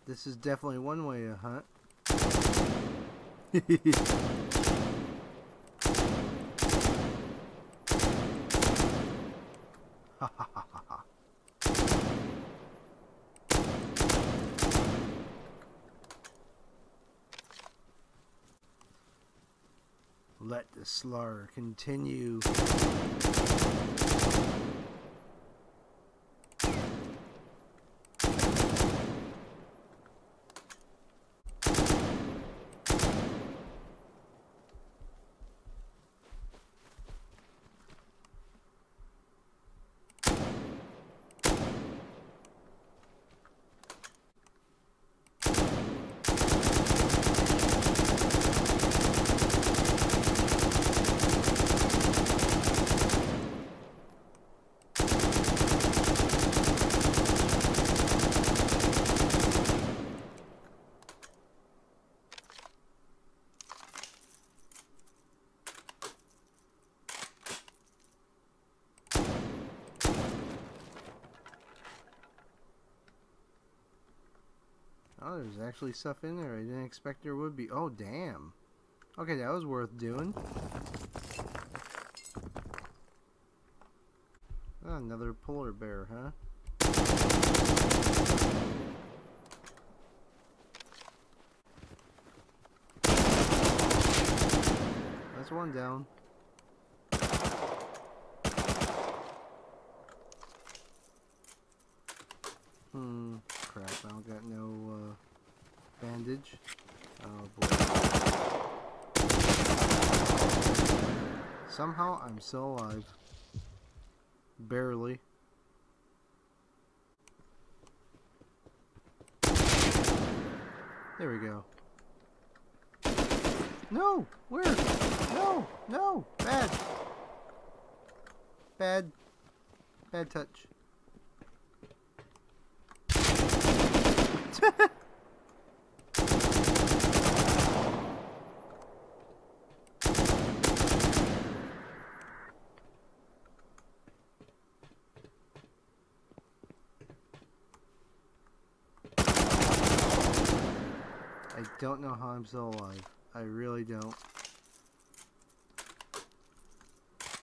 This is definitely one way to hunt. Let the slaughter continue. Oh, there's actually stuff in there I didn't expect there would be. Oh, damn. Okay, that was worth doing. Oh, another polar bear, huh? That's one down. Crap, I don't got no bandage. Oh boy. Somehow I'm still alive. Barely. There we go. No! Where? No! No! Bad! Bad. Bad touch. I don't know how I'm still alive. I really don't.